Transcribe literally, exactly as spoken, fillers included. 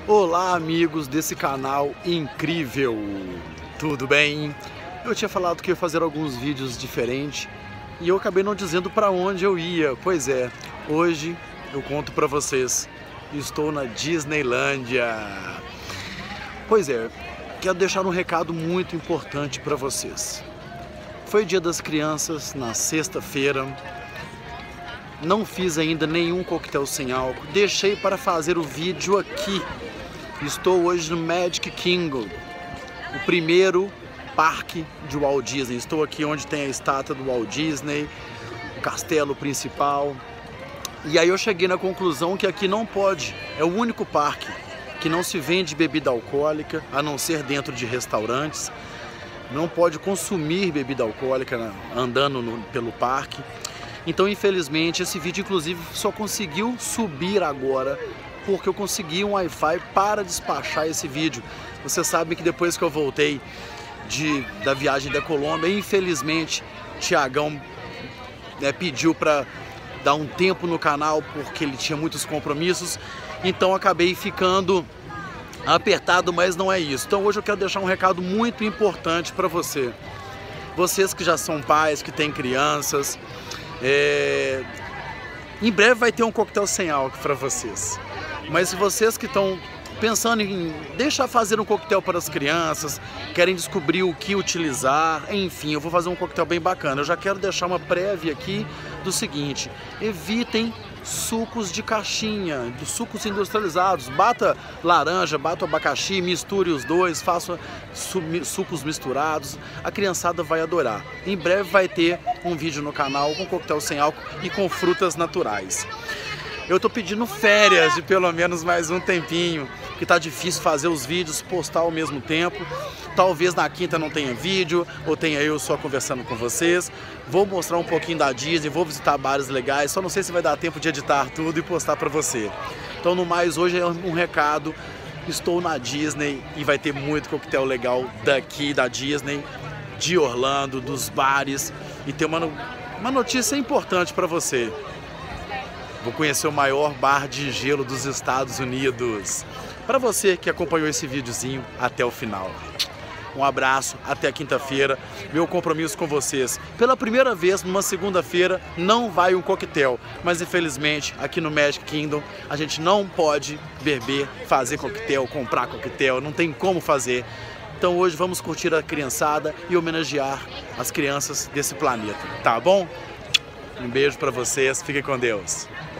Olá, amigos desse canal incrível, tudo bem? Eu tinha falado que ia fazer alguns vídeos diferentes e eu acabei não dizendo para onde eu ia. Pois é, hoje eu conto para vocês, estou na Disneylândia. Pois é, quero deixar um recado muito importante para vocês. Foi Dia das Crianças na sexta-feira. Não fiz ainda nenhum coquetel sem álcool. Deixei para fazer o vídeo aqui. Estou hoje no Magic Kingdom, o primeiro parque de Walt Disney. Estou aqui onde tem a estátua do Walt Disney, o castelo principal. E aí eu cheguei na conclusão que aqui não pode. É o único parque que não se vende bebida alcoólica, a não ser dentro de restaurantes. Não pode consumir bebida alcoólica andando no, pelo parque. Então, infelizmente, esse vídeo, inclusive, só conseguiu subir agora porque eu consegui um Wi-Fi para despachar esse vídeo. Vocês sabem que depois que eu voltei de, da viagem da Colômbia, infelizmente, Tiagão né, pediu para dar um tempo no canal porque ele tinha muitos compromissos. Então, acabei ficando apertado, mas não é isso. Então, hoje eu quero deixar um recado muito importante para você. Vocês que já são pais, que têm crianças, É... em breve vai ter um coquetel sem álcool para vocês. Mas se vocês que estão pensando em deixar fazer um coquetel para as crianças, querem descobrir o que utilizar, enfim, eu vou fazer um coquetel bem bacana. Eu já quero deixar uma prévia aqui do seguinte: evitem sucos de caixinha, dos sucos industrializados. Bata laranja, bata abacaxi, misture os dois, faça sucos misturados. A criançada vai adorar. Em breve vai ter um vídeo no canal com coquetel sem álcool e com frutas naturais. Eu tô pedindo férias de pelo menos mais um tempinho, que tá difícil fazer os vídeos, postar ao mesmo tempo. Talvez na quinta não tenha vídeo, ou tenha eu só conversando com vocês. Vou mostrar um pouquinho da Disney, vou visitar bares legais, só não sei se vai dar tempo de editar tudo e postar pra você. Então, no mais, hoje é um recado. Estou na Disney e vai ter muito coquetel legal daqui da Disney, de Orlando, dos bares. E tem uma, uma notícia importante pra você. Vou conhecer o maior bar de gelo dos Estados Unidos. Para você que acompanhou esse videozinho até o final. Um abraço, até quinta-feira. Meu compromisso com vocês. Pela primeira vez, numa segunda-feira, não vai um coquetel. Mas infelizmente, aqui no Magic Kingdom, a gente não pode beber, fazer coquetel, comprar coquetel. Não tem como fazer. Então hoje vamos curtir a criançada e homenagear as crianças desse planeta. Tá bom? Um beijo para vocês. Fiquem com Deus.